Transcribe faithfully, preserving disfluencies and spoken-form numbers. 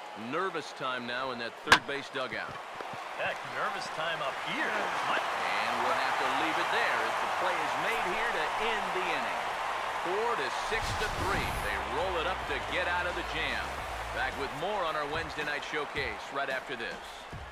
Nervous time now in that third base dugout. Heck, nervous time up here. And we'll have to leave it there as the play is made here to end the inning. Four to six to three. They roll it up to get out of the jam. Back with more on our Wednesday night showcase right after this.